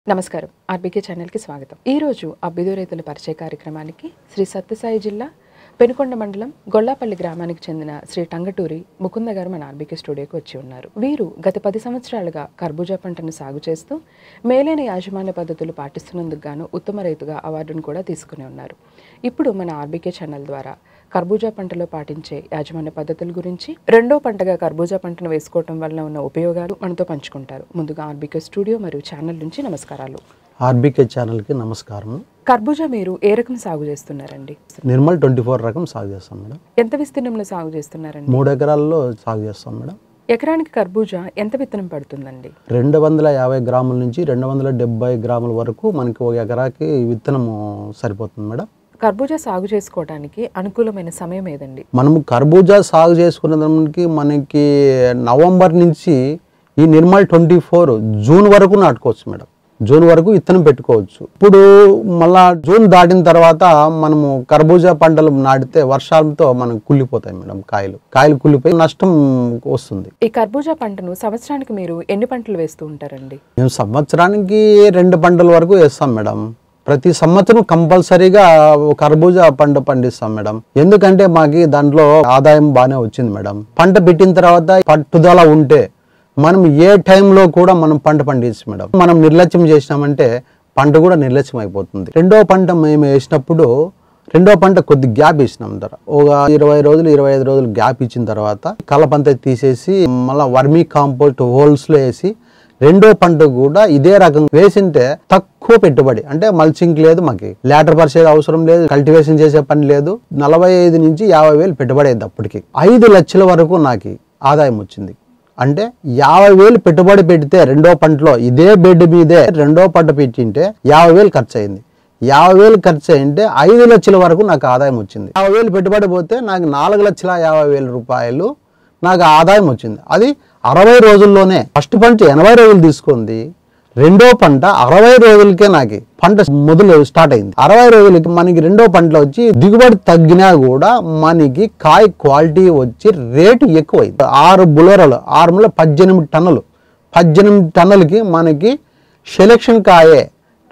నమస్కారం RBK channel కి స్వాగతం। ఈ రోజు అభ్యుదయ రైతుల పరిచయ కార్యక్రమానికి శ్రీ సత్యసాయి జిల్లా పెనుకొండ మండలం గొల్లాపల్లి గ్రామానికి చెందిన శ్రీ టంగటూరి ముకుంద గారు మన ఆర్బీకే స్టూడియోకి వచ్చి ఉన్నారు। వీరు గత 10 సంవత్సరాలుగా కర్బూజా పంటను సాగు చేస్తూ మేలైన యాజమాన్య పద్ధతులు పాటిస్తున్నందుకు గాను ఉత్తమ రైతుగా అవార్డును కూడా తీసుకుని ఉన్నారు। ఇప్పుడు మన ఆర్బీకే ఛానల్ ద్వారా కర్బూజా పంటలో పాటించే యాజమాన్య పద్ధతుల గురించి రెండో పంటగా కర్బూజా పంటను వేసుకోవడం వల్ల ఉన్న ఉపయోగాలు మనతో పంచుకుంటారు। ముందుగా ఆర్బీకే స్టూడియో మరియు ఛానల్ నుంచి నమస్కారాలు। ఆర్బీకే ఛానల్ కి నమస్కారం। కర్బూజా మీరు ఏ రకం సాగు చేస్తున్నారండి? నిర్మల్ 24 రకం సాగు చేస్తాం మేడం। ఎంత విస్తీర్ణంలో సాగు చేస్తున్నారండి? 3 ఎకరాల్లో సాగు చేస్తాం మేడం। ఎకరానికి కర్బూజా ఎంత విత్తనం పడుతుందండి? 250 గ్రాముల నుంచి 270 గ్రాముల వరకు మనకి ఒక ఎకరాకి విత్తనం సరిపోతుంది మేడం। కర్బూజా సాగు చేసుకోవడానికి అనుకూలమైన సమయం ఏదండి? మనము కర్బూజా సాగు చేసుకునేదానికి మనకి నవంబర్ నుంచి ఈ నిర్మల్ 24 జూన్ వరకు నాటుకోవచ్చు మేడం। జూన్ వరకు విత్తనం పెట్టుకోవచ్చు। ఇప్పుడు మళ్ళా జూన్ దాటిన తర్వాత మనము కర్బూజా పంటలు నాటితే వర్షాలతో మనం కుళ్ళిపోతాయి మేడం। కాయలు కుళ్ళిపోయి నష్టం వస్తుంది। ఈ కర్బూజా పంటను సంవత్సరానికి మీరు ఎన్ని పంటలు వేస్తూ ఉంటారండి? మేము సంవత్సరానికి 2 పంటల వరకు వేస్తాం మేడం। ప్రతి సంవత్సరం కంపల్సరీగా కర్బూజా పంట పండిస్తాం మేడం। ఎందుకంటే మాకు దాంట్లో ఆదాయం బాగానే వచ్చింది మేడం। పంట పెట్టిన తర్వాత పట్టుదల ఉంటే మనం ఏ టైంలో కూడా మనం పంట పండించు మేడం। మనం నిర్లక్ష్యం చేసినామంటే పంట కూడా నిర్లక్ష్యం అయిపోతుంది। రెండో పంట మేము వేసినప్పుడు రెండో పంట కొద్ది గ్యాప్ ఇచ్చినాం ధర ఒక 20 రోజులు 25 రోజులు గ్యాప్ ఇచ్చిన తర్వాత కలపంతా తీసేసి మళ్ళీ వర్మీ కాంపోస్ట్ హోల్స్ లో వేసి రెండో పంట కూడా ఇదే రకం వేసింటే తక్కువ పెట్టుబడి, అంటే మల్చింగ్ లేదు, మాకు లేటర్ పరిచేది అవసరం లేదు, కల్టివేషన్ చేసే పని లేదు। 45 నుంచి 50 వేలు పెట్టుబడి అయింది। అప్పటికి 5 లక్షల వరకు నాకు ఆదాయం వచ్చింది। అంటే 50 వేలు పెట్టుబడి పెడితే రెండో పంటలో ఇదే బెడ్ మీదే రెండో పంట పెట్టింటే 50 వేలు ఖర్చు అయింది। 50 వేలు ఖర్చు అయింటే 5 లక్షల వరకు నాకు ఆదాయం వచ్చింది। 50 వేలు పెట్టుబడి పోతే నాకు 4,50,000 రూపాయలు నాకు ఆదాయం వచ్చింది। అది 60 రోజుల్లోనే। ఫస్ట్ పంట 80 రోజులు తీసుకుంది, రెండో పంట 60 రోజులకే నాకు పంట మొదలు స్టార్ట్ అయింది। 60 రోజులకి మనకి రెండో పంటలో వచ్చి దిగుబడి తగ్గినా కూడా మనకి కాయ క్వాలిటీ వచ్చి రేటు ఎక్కువైంది। 6 బులోరాలు 6 18 టన్నులు 18 టన్నులకి మనకి సెలెక్షన్ కాయే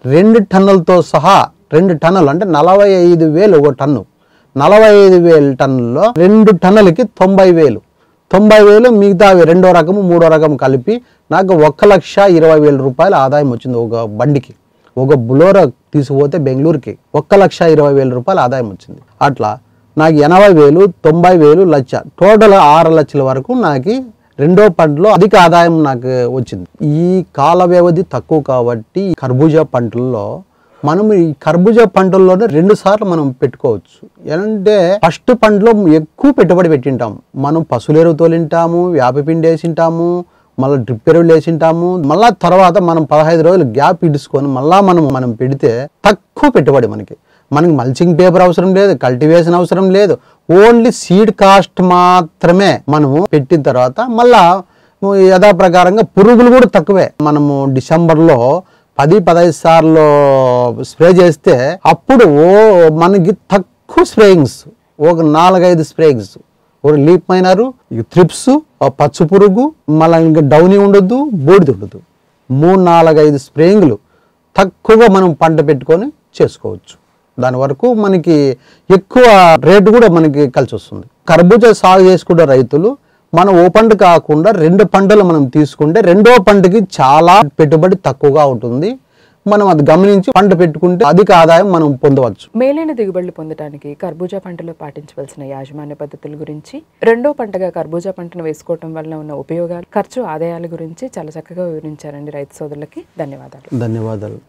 2 టన్నులతో సహా 2 టన్నులు అంటే 45,000 ఒక టన్ను। 45,000 టన్నుల్లో 2 టన్నులకి 90,000 మిగతా రెండో రకము మూడో రకం కలిపి నాకు 1,20,000 రూపాయల ఆదాయం వచ్చింది। ఒక బండికి ఒక బులోరా తీసుకుపోతే బెంగళూరుకి 1,20,000 రూపాయల ఆదాయం వచ్చింది। అట్లా నాకు 80,000 90,000 లక్ష టోటల్ 6 లక్షల వరకు నాకు రెండో పంటలో అధిక ఆదాయం నాకు వచ్చింది। ఈ కాల వ్యవధి తక్కువ కాబట్టి కర్బూజా పంటల్లో మనం ఈ కర్బూజా పంటల్లోనే 2 సార్లు మనం పెట్టుకోవచ్చు। అంటే ఫస్ట్ పంటలో ఎక్కువ పెట్టుబడి పెట్టింటాము, మనం పశువుల ఎరువు తోలింటాము, వేపపిండి వేసింటాము, మళ్ళీ డ్రిప్ ఎరువులు వేసింటాము। మళ్ళా తర్వాత మనం 15 రోజులు గ్యాప్ ఇడుచుకొని మళ్ళా మనం పెడితే తక్కువ పెట్టుబడి మనకి మల్చింగ్ పేపర్ అవసరం లేదు, కల్టివేషన్ అవసరం లేదు, ఓన్లీ సీడ్ కాస్ట్ మాత్రమే మనము పెట్టిన తర్వాత మళ్ళా యథాప్రకారంగా పురుగులు కూడా తక్కువే। మనము డిసెంబర్లో 10-15 సార్లు స్ప్రే చేస్తే అప్పుడు మనకి తక్కువ స్ప్రేయింగ్స్, ఒక 4-5 స్ప్రేయింగ్స్, ఒక లీప్ మైనరు, త్రిప్స్, పచ్చు పురుగు, మళ్ళీ ఇంకా డౌనీ ఉండొద్దు, బూడిద ఉండదు, 3-4-5 స్ప్రేయింగ్లు తక్కువగా మనం పంట పెట్టుకొని చేసుకోవచ్చు। దాని వరకు మనకి ఎక్కువ రేటు కూడా మనకి కలిసి వస్తుంది। కర్బూజా సాగు చేసుకునే రైతులు మనం ఓ పంట కాకుండా 2 పంటలు మనం తీసుకుంటే రెండో పంటకి చాలా పెట్టుబడి తక్కువగా ఉంటుంది। మనం అది గమనించి పంట పెట్టుకుంటే అధిక ఆదాయం మనం పొందవచ్చు। మేలైన దిగుబడులు పొందడానికి కర్బూజా పంటలో పాటించవలసిన యాజమాన్య పద్ధతుల గురించి, రెండో పంటగా కర్బూజా పంటను వేసుకోవడం వల్ల ఉన్న ఉపయోగాలు, ఖర్చు ఆదాయాల గురించి చాలా చక్కగా వివరించారండి రైతు సోదరులకి ధన్యవాదాలు। ధన్యవాదాలు।